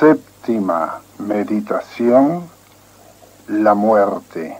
Séptima meditación: la muerte.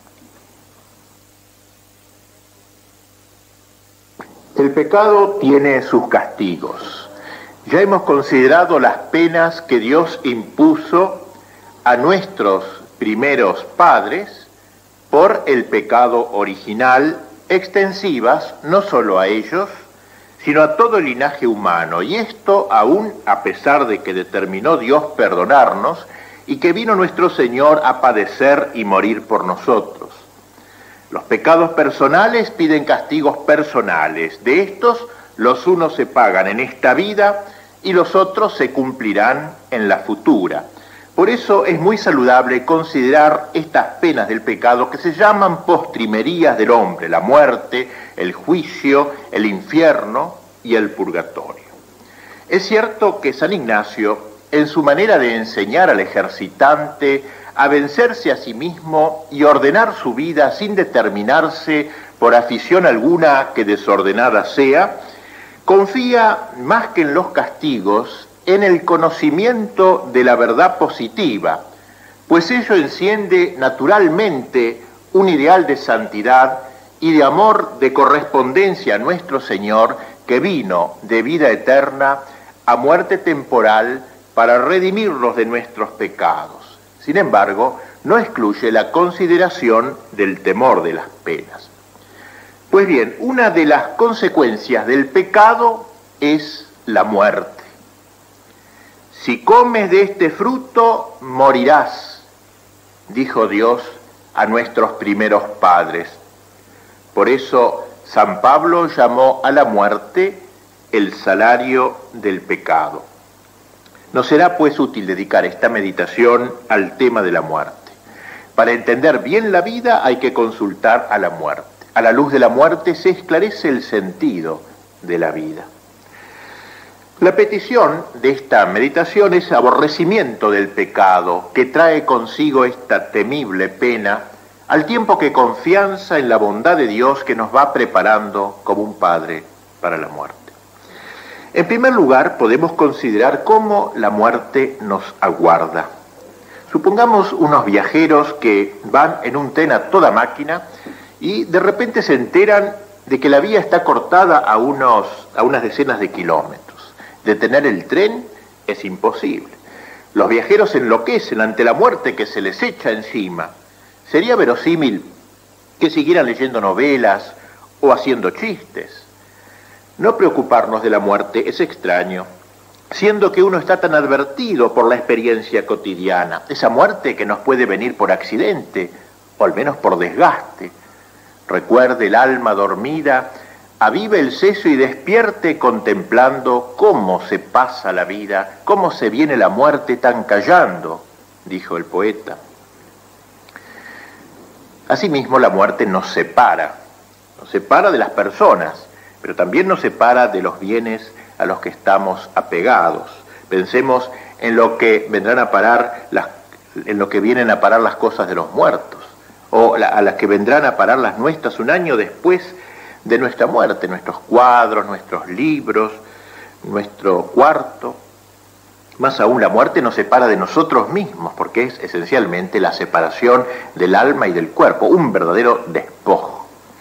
El pecado tiene sus castigos. Ya hemos considerado las penas que Dios impuso a nuestros primeros padres por el pecado original, extensivas no solo a ellos, sino a todo el linaje humano, y esto aún a pesar de que determinó Dios perdonarnos y que vino nuestro Señor a padecer y morir por nosotros. Los pecados personales piden castigos personales. De estos, los unos se pagan en esta vida y los otros se cumplirán en la futura. Por eso es muy saludable considerar estas penas del pecado que se llaman postrimerías del hombre: la muerte, el juicio, el infierno y el purgatorio. Es cierto que San Ignacio, en su manera de enseñar al ejercitante a vencerse a sí mismo y ordenar su vida sin determinarse por afición alguna que desordenada sea, confía más que en los castigos en el conocimiento de la verdad positiva, pues ello enciende naturalmente un ideal de santidad y de amor, de correspondencia a nuestro Señor, que vino de vida eterna a muerte temporal para redimirnos de nuestros pecados. Sin embargo, no excluye la consideración del temor de las penas. Pues bien, una de las consecuencias del pecado es la muerte. Si comes de este fruto, morirás, dijo Dios a nuestros primeros padres. Por eso San Pablo llamó a la muerte el salario del pecado. Nos será pues útil dedicar esta meditación al tema de la muerte. Para entender bien la vida hay que consultar a la muerte. A la luz de la muerte se esclarece el sentido de la vida. La petición de esta meditación es aborrecimiento del pecado que trae consigo esta temible pena, al tiempo que confianza en la bondad de Dios que nos va preparando como un padre para la muerte. En primer lugar, podemos considerar cómo la muerte nos aguarda. Supongamos unos viajeros que van en un tren a toda máquina y de repente se enteran de que la vía está cortada a unas decenas de kilómetros. Detener el tren es imposible. Los viajeros enloquecen ante la muerte que se les echa encima. Sería verosímil que siguieran leyendo novelas o haciendo chistes. No preocuparnos de la muerte es extraño, siendo que uno está tan advertido por la experiencia cotidiana, esa muerte que nos puede venir por accidente, o al menos por desgaste. Recuerde el alma dormida, avive el seso y despierte contemplando cómo se pasa la vida, cómo se viene la muerte tan callando, dijo el poeta. Asimismo, la muerte nos separa de las personas, pero también nos separa de los bienes a los que estamos apegados. Pensemos en lo que vienen a parar las cosas de los muertos, o a las que vendrán a parar las nuestras un año después de nuestra muerte, nuestros cuadros, nuestros libros, nuestro cuarto. Más aún, la muerte nos separa de nosotros mismos, porque es esencialmente la separación del alma y del cuerpo, un verdadero despojo.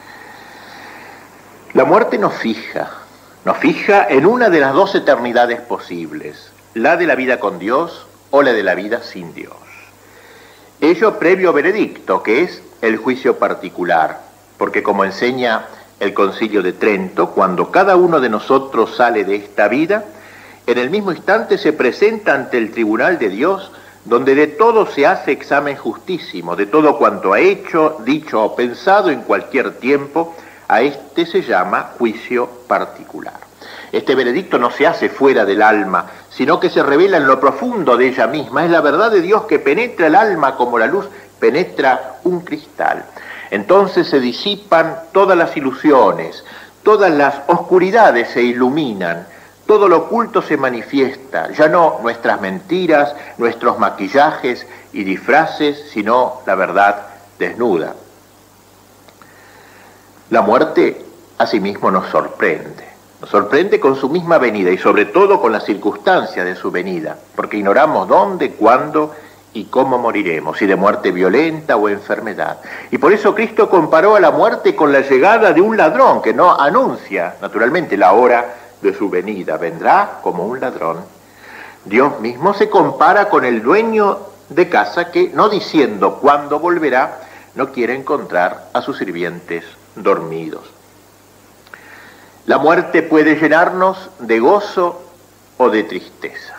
La muerte nos fija en una de las dos eternidades posibles, la de la vida con Dios o la de la vida sin Dios. Ello previo veredicto, que es el juicio particular, porque como enseña el Concilio de Trento, cuando cada uno de nosotros sale de esta vida, en el mismo instante se presenta ante el tribunal de Dios, donde de todo se hace examen justísimo, de todo cuanto ha hecho, dicho o pensado en cualquier tiempo. A este se llama juicio particular. Este veredicto no se hace fuera del alma, sino que se revela en lo profundo de ella misma. Es la verdad de Dios que penetra el alma como la luz penetra un cristal. Entonces se disipan todas las ilusiones, todas las oscuridades se iluminan, todo lo oculto se manifiesta, ya no nuestras mentiras, nuestros maquillajes y disfraces, sino la verdad desnuda. La muerte asimismo nos sorprende. Nos sorprende con su misma venida y sobre todo con las circunstancias de su venida, porque ignoramos dónde, cuándo y cómo moriremos, si de muerte violenta o enfermedad. Y por eso Cristo comparó a la muerte con la llegada de un ladrón que no anuncia, naturalmente, la hora de su venida. Vendrá como un ladrón. Dios mismo se compara con el dueño de casa que, no diciendo cuándo volverá, no quiere encontrar a sus sirvientes dormidos. La muerte puede llenarnos de gozo o de tristeza.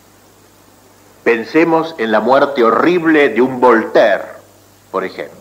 Pensemos en la muerte horrible de un Voltaire, por ejemplo.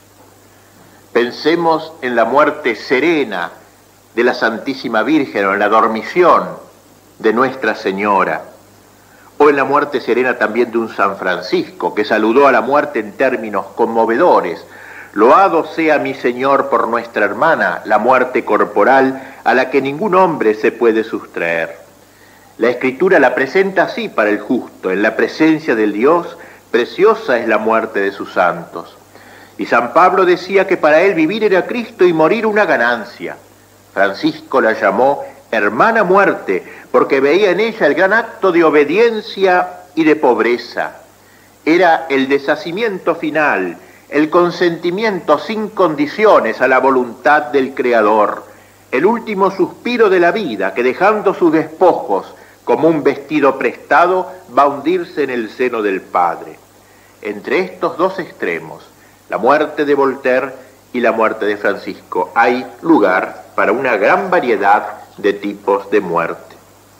Pensemos en la muerte serena de la Santísima Virgen o en la dormición de Nuestra Señora, o en la muerte serena también de un San Francisco, que saludó a la muerte en términos conmovedores. Loado sea mi Señor por nuestra hermana, la muerte corporal a la que ningún hombre se puede sustraer. La Escritura la presenta así para el justo, en la presencia del Dios, preciosa es la muerte de sus santos. Y San Pablo decía que para él vivir era Cristo y morir una ganancia. Francisco la llamó hermana muerte, porque veía en ella el gran acto de obediencia y de pobreza. Era el deshacimiento final, el consentimiento sin condiciones a la voluntad del Creador, el último suspiro de la vida que, dejando sus despojos como un vestido prestado, va a hundirse en el seno del Padre. Entre estos dos extremos, la muerte de Voltaire y la muerte de Francisco, hay lugar para una gran variedad de tipos de muerte.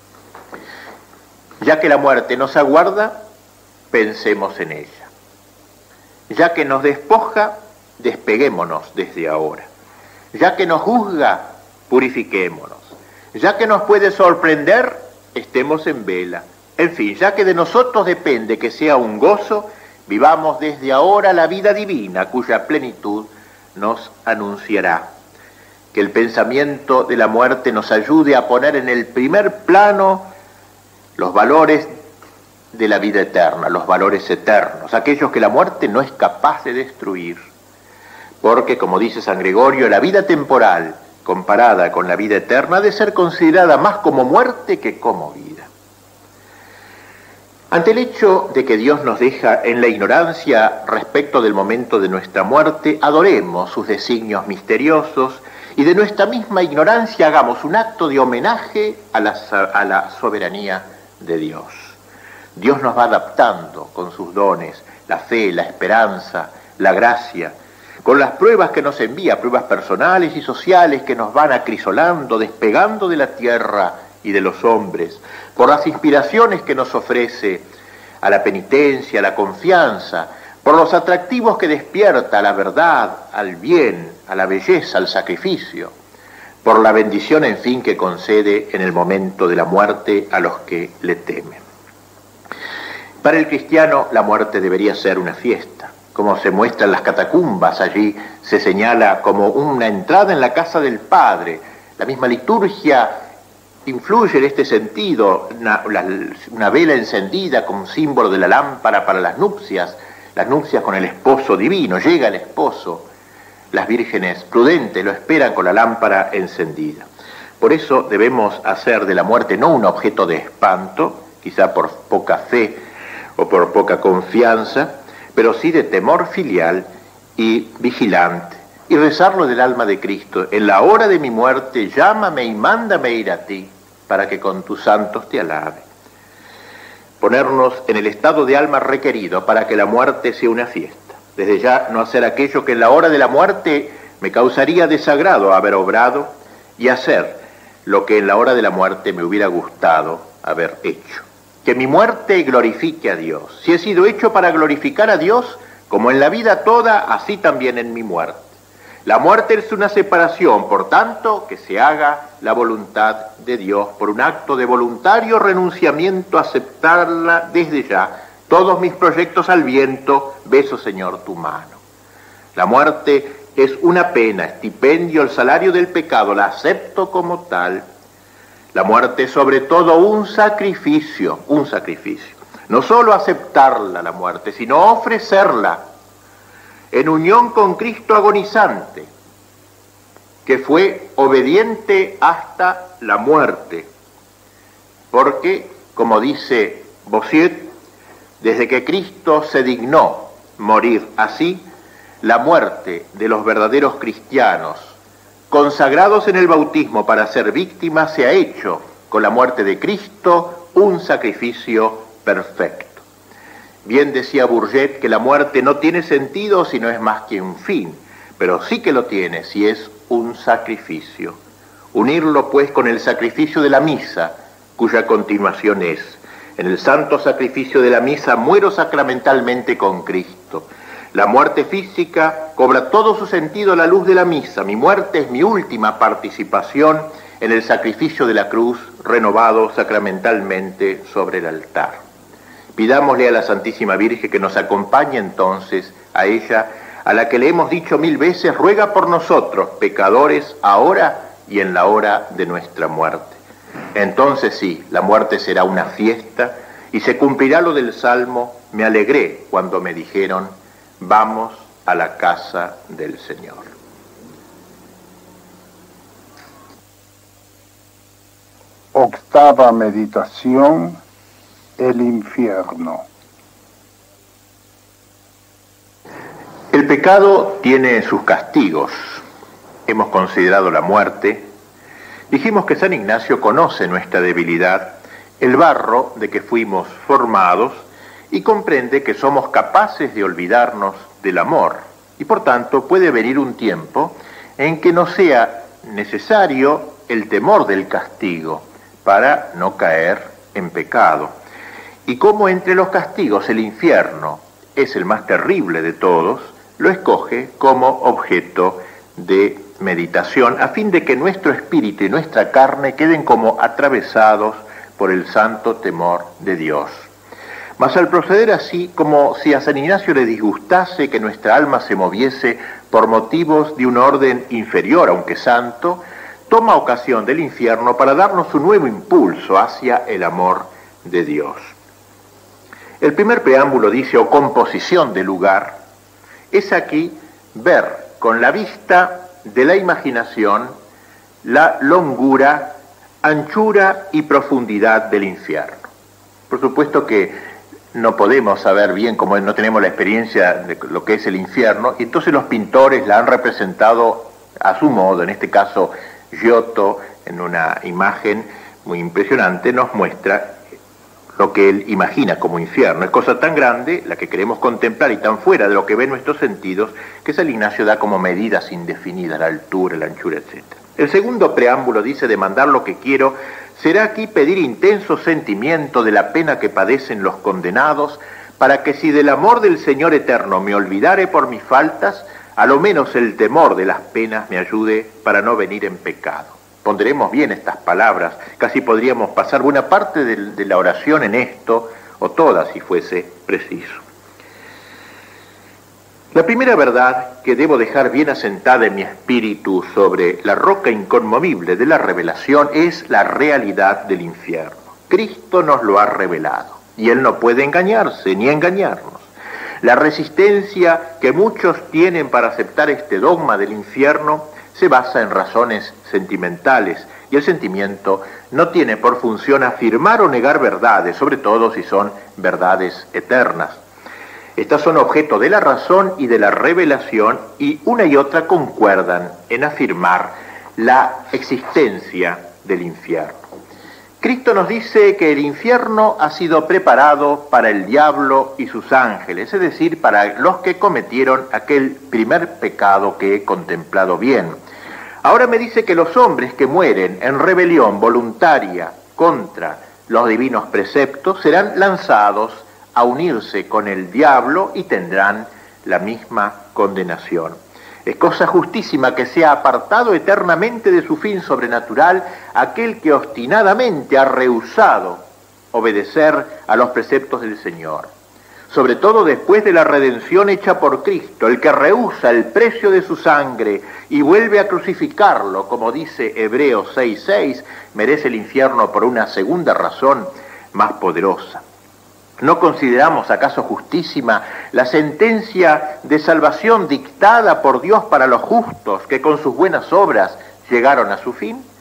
Ya que la muerte nos aguarda, pensemos en ella. Ya que nos despoja, despeguémonos desde ahora. Ya que nos juzga, purifiquémonos. Ya que nos puede sorprender, estemos en vela. En fin, ya que de nosotros depende que sea un gozo, vivamos desde ahora la vida divina, cuya plenitud nos anunciará. Que el pensamiento de la muerte nos ayude a poner en el primer plano los valores de la vida eterna, los valores eternos, aquellos que la muerte no es capaz de destruir. Porque, como dice San Gregorio, la vida temporal, comparada con la vida eterna, ha de ser considerada más como muerte que como vida. Ante el hecho de que Dios nos deja en la ignorancia respecto del momento de nuestra muerte, adoremos sus designios misteriosos y de nuestra misma ignorancia hagamos un acto de homenaje a la soberanía de Dios. Dios nos va adaptando con sus dones, la fe, la esperanza, la gracia, con las pruebas que nos envía, pruebas personales y sociales que nos van acrisolando, despegando de la tierra y de los hombres, por las inspiraciones que nos ofrece a la penitencia, a la confianza, por los atractivos que despierta a la verdad, al bien, a la belleza, al sacrificio, por la bendición, en fin, que concede en el momento de la muerte a los que le temen. Para el cristiano, la muerte debería ser una fiesta. Como se muestra en las catacumbas, allí se señala como una entrada en la casa del Padre. La misma liturgia influye en este sentido, una vela encendida como símbolo de la lámpara para las nupcias con el esposo divino. Llega el esposo, las vírgenes prudentes lo esperan con la lámpara encendida. Por eso debemos hacer de la muerte no un objeto de espanto, quizá por poca fe o por poca confianza, pero sí de temor filial y vigilante, y rezarlo del alma de Cristo: en la hora de mi muerte, llámame y mándame ir a ti, para que con tus santos te alabe. Ponernos en el estado de alma requerido para que la muerte sea una fiesta. Desde ya no hacer aquello que en la hora de la muerte me causaría desagrado haber obrado, y hacer lo que en la hora de la muerte me hubiera gustado haber hecho. Que mi muerte glorifique a Dios. Si he sido hecho para glorificar a Dios, como en la vida toda, así también en mi muerte. La muerte es una separación, por tanto, que se haga la voluntad de Dios por un acto de voluntario renunciamiento a aceptarla desde ya. Todos mis proyectos al viento, beso, Señor, tu mano. La muerte es una pena, estipendio, el salario del pecado, la acepto como tal. La muerte es sobre todo un sacrificio. No solo aceptarla, la muerte, sino ofrecerla en unión con Cristo agonizante, que fue obediente hasta la muerte, porque, como dice Bossuet, desde que Cristo se dignó morir así, la muerte de los verdaderos cristianos, consagrados en el bautismo para ser víctimas, se ha hecho con la muerte de Cristo un sacrificio perfecto. Bien decía Bourget que la muerte no tiene sentido si no es más que un fin, pero sí que lo tiene si es un sacrificio. Unirlo pues con el sacrificio de la misa, cuya continuación es: en el santo sacrificio de la misa muero sacramentalmente con Cristo. La muerte física cobra todo su sentido a la luz de la misa. Mi muerte es mi última participación en el sacrificio de la cruz, renovado sacramentalmente sobre el altar. Pidámosle a la Santísima Virgen que nos acompañe entonces a ella, a la que le hemos dicho 1000 veces, ruega por nosotros, pecadores, ahora y en la hora de nuestra muerte. Entonces sí, la muerte será una fiesta y se cumplirá lo del Salmo: me alegré cuando me dijeron, vamos a la casa del Señor. Octava meditación: el infierno. El pecado tiene sus castigos. Hemos considerado la muerte. Dijimos que San Ignacio conoce nuestra debilidad, el barro de que fuimos formados, y comprende que somos capaces de olvidarnos del amor, y por tanto puede venir un tiempo en que no sea necesario el temor del castigo para no caer en pecado. Y como entre los castigos el infierno es el más terrible de todos, lo escoge como objeto de meditación, a fin de que nuestro espíritu y nuestra carne queden como atravesados por el santo temor de Dios. Mas al proceder así, como si a San Ignacio le disgustase que nuestra alma se moviese por motivos de un orden inferior, aunque santo, toma ocasión del infierno para darnos un nuevo impulso hacia el amor de Dios. El primer preámbulo dice, o composición de lugar, es aquí ver con la vista de la imaginación la longura, anchura y profundidad del infierno. Por supuesto que no podemos saber bien, como no tenemos la experiencia de lo que es el infierno, y entonces los pintores la han representado a su modo. En este caso, Giotto, en una imagen muy impresionante, nos muestra lo que él imagina como infierno. Es cosa tan grande la que queremos contemplar y tan fuera de lo que ven nuestros sentidos, que San Ignacio da como medidas indefinidas, la altura, la anchura, etc. El segundo preámbulo dice: demandar lo que quiero será aquí pedir intenso sentimiento de la pena que padecen los condenados, para que si del amor del Señor eterno me olvidare por mis faltas, a lo menos el temor de las penas me ayude para no venir en pecado. Ponderemos bien estas palabras, casi podríamos pasar buena parte de la oración en esto, o toda si fuese preciso. La primera verdad que debo dejar bien asentada en mi espíritu sobre la roca inconmovible de la revelación es la realidad del infierno. Cristo nos lo ha revelado, y Él no puede engañarse ni engañarnos. La resistencia que muchos tienen para aceptar este dogma del infierno se basa en razones sentimentales, y el sentimiento no tiene por función afirmar o negar verdades, sobre todo si son verdades eternas. Estas son objeto de la razón y de la revelación, y una y otra concuerdan en afirmar la existencia del infierno. Cristo nos dice que el infierno ha sido preparado para el diablo y sus ángeles, es decir, para los que cometieron aquel primer pecado que he contemplado bien. Ahora me dice que los hombres que mueren en rebelión voluntaria contra los divinos preceptos serán lanzados a unirse con el diablo y tendrán la misma condenación. Es cosa justísima que sea apartado eternamente de su fin sobrenatural aquel que obstinadamente ha rehusado obedecer a los preceptos del Señor. Sobre todo después de la redención hecha por Cristo, el que rehúsa el precio de su sangre y vuelve a crucificarlo, como dice Hebreos 6:6, merece el infierno por una segunda razón más poderosa. ¿No consideramos acaso justísima la sentencia de salvación dictada por Dios para los justos que con sus buenas obras llegaron a su fin?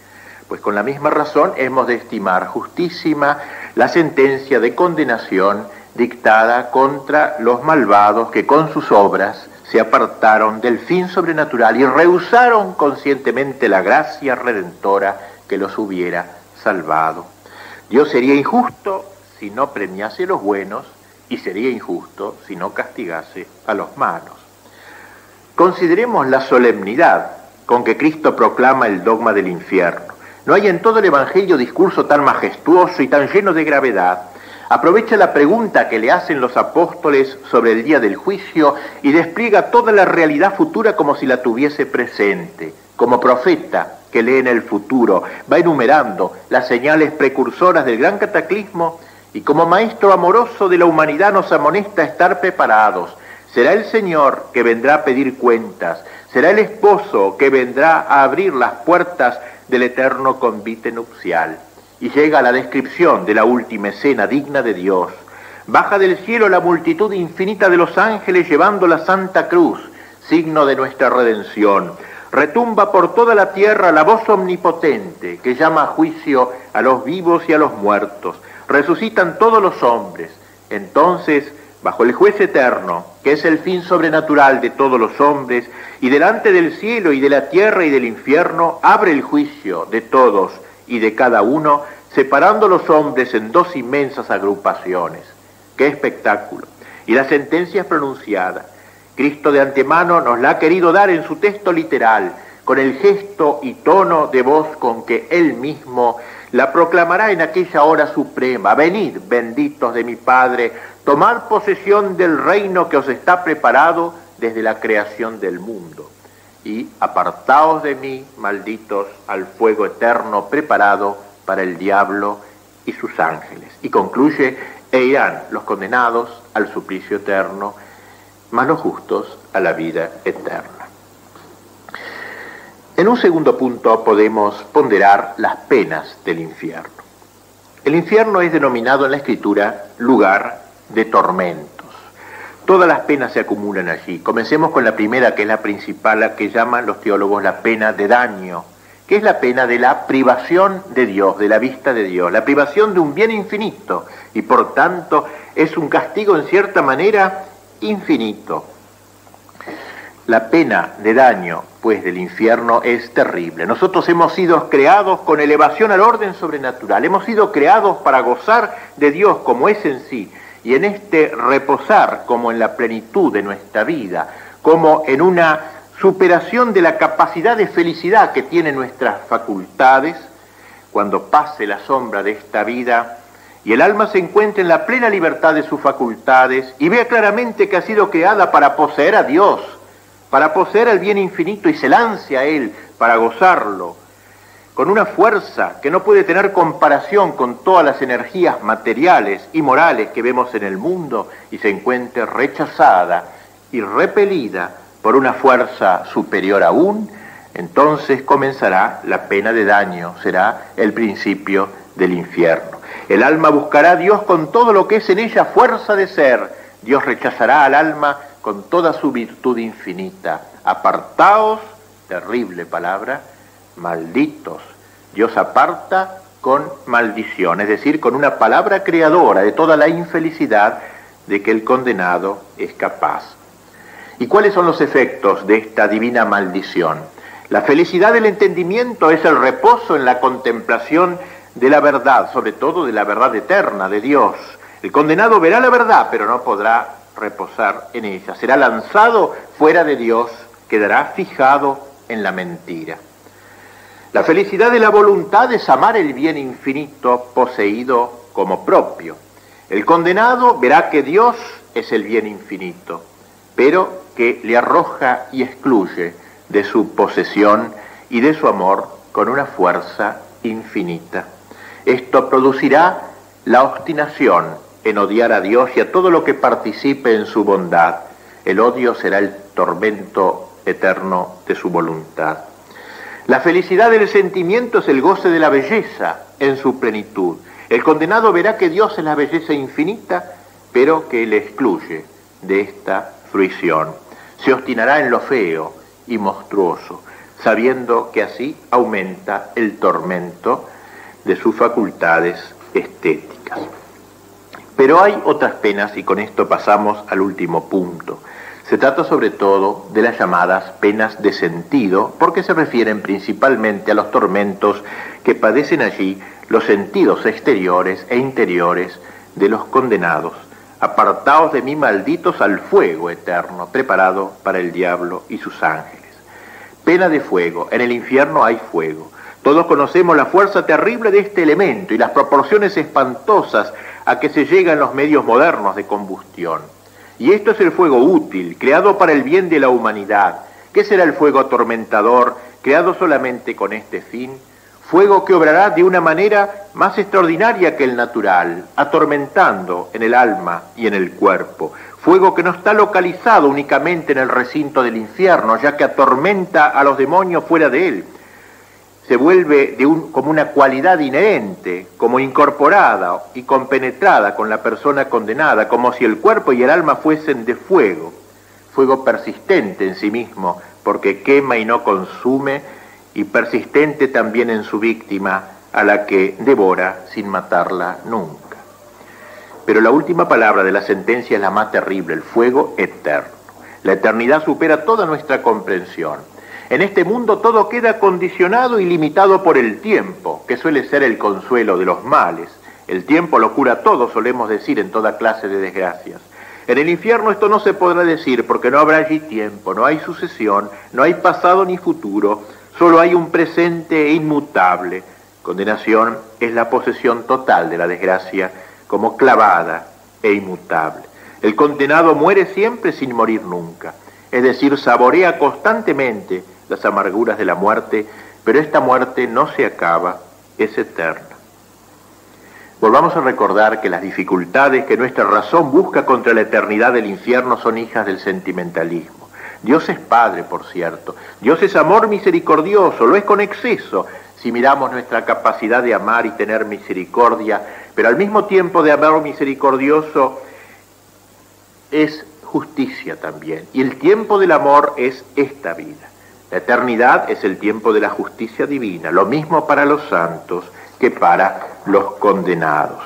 pues con la misma razón hemos de estimar justísima la sentencia de condenación dictada contra los malvados que con sus obras se apartaron del fin sobrenatural y rehusaron conscientemente la gracia redentora que los hubiera salvado. Dios sería injusto si no premiase a los buenos y sería injusto si no castigase a los malos. Consideremos la solemnidad con que Cristo proclama el dogma del infierno. No hay en todo el Evangelio discurso tan majestuoso y tan lleno de gravedad. Aprovecha la pregunta que le hacen los apóstoles sobre el día del juicio y despliega toda la realidad futura como si la tuviese presente. Como profeta que lee en el futuro, va enumerando las señales precursoras del gran cataclismo y como maestro amoroso de la humanidad nos amonesta a estar preparados. Será el Señor que vendrá a pedir cuentas, será el esposo que vendrá a abrir las puertas del eterno convite nupcial. Y llega a la descripción de la última escena digna de Dios. Baja del cielo la multitud infinita de los ángeles llevando la Santa Cruz, signo de nuestra redención. Retumba por toda la tierra la voz omnipotente que llama a juicio a los vivos y a los muertos. Resucitan todos los hombres. Entonces, bajo el juez eterno, que es el fin sobrenatural de todos los hombres, y delante del cielo y de la tierra y del infierno, abre el juicio de todos y de cada uno, separando los hombres en dos inmensas agrupaciones. ¡Qué espectáculo! Y la sentencia es pronunciada. Cristo de antemano nos la ha querido dar en su texto literal, con el gesto y tono de voz con que Él mismo la proclamará en aquella hora suprema. Venid, benditos de mi Padre, tomad posesión del reino que os está preparado desde la creación del mundo. Y apartaos de mí, malditos, al fuego eterno preparado para el diablo y sus ángeles. Y concluye, e irán los condenados al suplicio eterno, mas los justos a la vida eterna. En un segundo punto podemos ponderar las penas del infierno. El infierno es denominado en la Escritura lugar de tormentos. Todas las penas se acumulan allí. Comencemos con la primera, que es la principal, la que llaman los teólogos la pena de daño, que es la pena de la privación de Dios, de la vista de Dios, la privación de un bien infinito, y por tanto es un castigo en cierta manera infinito. La pena de daño, pues, del infierno es terrible. Nosotros hemos sido creados con elevación al orden sobrenatural, hemos sido creados para gozar de Dios como es en sí, y en este reposar como en la plenitud de nuestra vida, como en una superación de la capacidad de felicidad que tienen nuestras facultades. Cuando pase la sombra de esta vida y el alma se encuentre en la plena libertad de sus facultades y vea claramente que ha sido creada para poseer a Dios, para poseer el bien infinito, y se lance a Él para gozarlo, con una fuerza que no puede tener comparación con todas las energías materiales y morales que vemos en el mundo, y se encuentre rechazada y repelida por una fuerza superior aún, entonces comenzará la pena de daño, será el principio del infierno. El alma buscará a Dios con todo lo que es en ella fuerza de ser. Dios rechazará al alma con toda su virtud infinita. Apartaos, terrible palabra, malditos. Dios aparta con maldición, es decir, con una palabra creadora de toda la infelicidad de que el condenado es capaz. ¿Y cuáles son los efectos de esta divina maldición? La felicidad del entendimiento es el reposo en la contemplación de la verdad, sobre todo de la verdad eterna de Dios. El condenado verá la verdad, pero no podrá reposar en ella. Será lanzado fuera de Dios, quedará fijado en la mentira. La felicidad de la voluntad es amar el bien infinito poseído como propio. El condenado verá que Dios es el bien infinito, pero que le arroja y excluye de su posesión y de su amor con una fuerza infinita. Esto producirá la obstinación en odiar a Dios y a todo lo que participe en su bondad. El odio será el tormento eterno de su voluntad. La felicidad del sentimiento es el goce de la belleza en su plenitud. El condenado verá que Dios es la belleza infinita, pero que le excluye de esta fruición. Se obstinará en lo feo y monstruoso. sabiendo que así aumenta el tormento de sus facultades estéticas. Pero hay otras penas, y con esto pasamos al último punto. Se trata sobre todo de las llamadas penas de sentido, porque se refieren principalmente a los tormentos que padecen allí los sentidos exteriores e interiores de los condenados. Apartaos de mí, malditos, al fuego eterno, preparado para el diablo y sus ángeles. Pena de fuego. En el infierno hay fuego. Todos conocemos la fuerza terrible de este elemento y las proporciones espantosas a que se llega en los medios modernos de combustión. Y esto es el fuego útil, creado para el bien de la humanidad. ¿Qué será el fuego atormentador, creado solamente con este fin? Fuego que obrará de una manera más extraordinaria que el natural, atormentando en el alma y en el cuerpo. Fuego que no está localizado únicamente en el recinto del infierno, ya que atormenta a los demonios fuera de él. Se vuelve como una cualidad inherente, como incorporada y compenetrada con la persona condenada, como si el cuerpo y el alma fuesen de fuego. Fuego persistente en sí mismo, porque quema y no consume, y persistente también en su víctima, a la que devora sin matarla nunca. Pero la última palabra de la sentencia es la más terrible, el fuego eterno. La eternidad supera toda nuestra comprensión. En este mundo todo queda condicionado y limitado por el tiempo, que suele ser el consuelo de los males. El tiempo lo cura todo, solemos decir, en toda clase de desgracias. En el infierno esto no se podrá decir, porque no habrá allí tiempo, no hay sucesión, no hay pasado ni futuro, solo hay un presente inmutable. Condenación es la posesión total de la desgracia, como clavada e inmutable. El condenado muere siempre sin morir nunca, es decir, saborea constantemente las amarguras de la muerte, pero esta muerte no se acaba, es eterna. Volvamos a recordar que las dificultades que nuestra razón busca contra la eternidad del infierno son hijas del sentimentalismo. Dios es Padre, por cierto. Dios es amor misericordioso, lo es con exceso, si miramos nuestra capacidad de amar y tener misericordia, pero al mismo tiempo de amor misericordioso es justicia también. Y el tiempo del amor es esta vida. La eternidad es el tiempo de la justicia divina, lo mismo para los santos que para los condenados.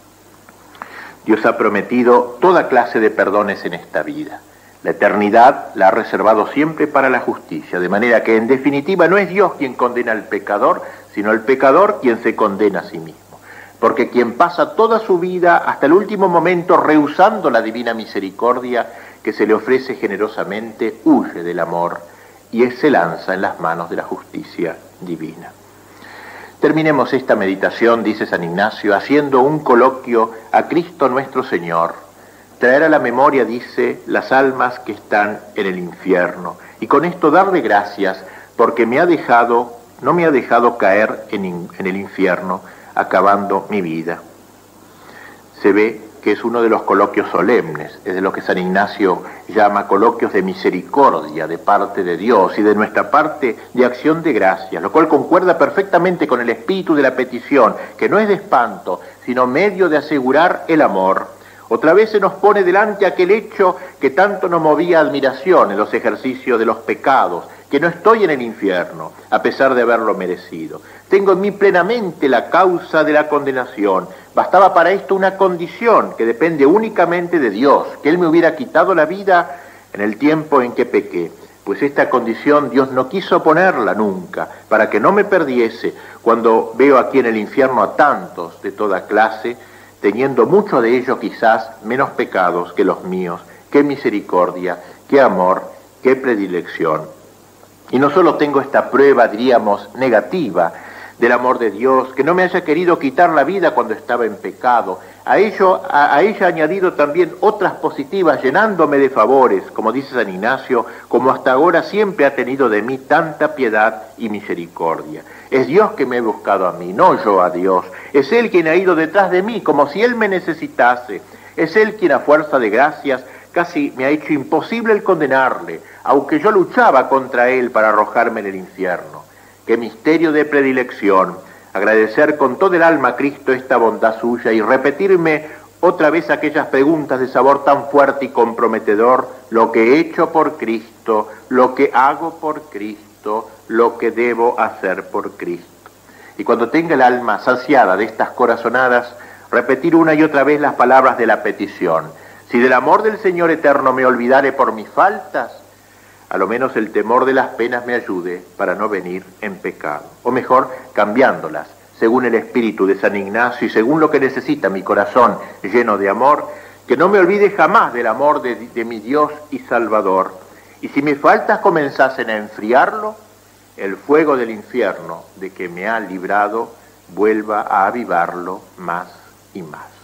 Dios ha prometido toda clase de perdones en esta vida. La eternidad la ha reservado siempre para la justicia, de manera que en definitiva no es Dios quien condena al pecador, sino el pecador quien se condena a sí mismo. Porque quien pasa toda su vida hasta el último momento rehusando la divina misericordia que se le ofrece generosamente, huye del amor y se lanza en las manos de la justicia divina. Terminemos esta meditación, dice San Ignacio, haciendo un coloquio a Cristo nuestro Señor. Traer a la memoria, dice, las almas que están en el infierno. Y con esto darle gracias porque no me ha dejado caer en el infierno, acabando mi vida. Se ve que es uno de los coloquios solemnes, es de lo que San Ignacio llama coloquios de misericordia de parte de Dios y de nuestra parte de acción de gracias, lo cual concuerda perfectamente con el espíritu de la petición, que no es de espanto, sino medio de asegurar el amor. Otra vez se nos pone delante aquel hecho que tanto nos movía admiración en los ejercicios de los pecados, que no estoy en el infierno, a pesar de haberlo merecido. Tengo en mí plenamente la causa de la condenación. Bastaba para esto una condición que depende únicamente de Dios, que Él me hubiera quitado la vida en el tiempo en que pequé. Pues esta condición Dios no quiso ponerla nunca, para que no me perdiese cuando veo aquí en el infierno a tantos de toda clase, teniendo muchos de ellos quizás menos pecados que los míos. Qué misericordia, qué amor, qué predilección. Y no solo tengo esta prueba, diríamos, negativa del amor de Dios, que no me haya querido quitar la vida cuando estaba en pecado, a ella ha añadido también otras positivas, llenándome de favores, como dice San Ignacio, como hasta ahora siempre ha tenido de mí tanta piedad y misericordia. Es Dios que me ha buscado a mí, no yo a Dios. Es Él quien ha ido detrás de mí, como si Él me necesitase. Es Él quien a fuerza de gracias casi me ha hecho imposible el condenarle, aunque yo luchaba contra Él para arrojarme en el infierno. Qué misterio de predilección, agradecer con todo el alma a Cristo esta bondad suya y repetirme otra vez aquellas preguntas de sabor tan fuerte y comprometedor: lo que he hecho por Cristo, lo que hago por Cristo. Cristo lo que debo hacer por Cristo. Y cuando tenga el alma saciada de estas corazonadas, repetir una y otra vez las palabras de la petición. Si del amor del Señor eterno me olvidare por mis faltas, a lo menos el temor de las penas me ayude para no venir en pecado. O mejor, cambiándolas, según el espíritu de San Ignacio y según lo que necesita mi corazón lleno de amor, que no me olvide jamás del amor de mi Dios y Salvador. Y si mis faltas comenzasen a enfriarlo, el fuego del infierno de que me ha librado vuelva a avivarlo más y más.